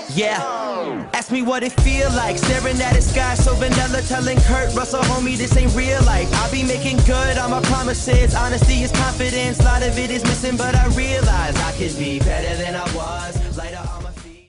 Yeah, ask me what it feel like, staring at the sky so vanilla, telling Kurt Russell, homie, this ain't real life. I'll be making good on my promises, honesty is confidence, a lot of it is missing, but I realize I could be better.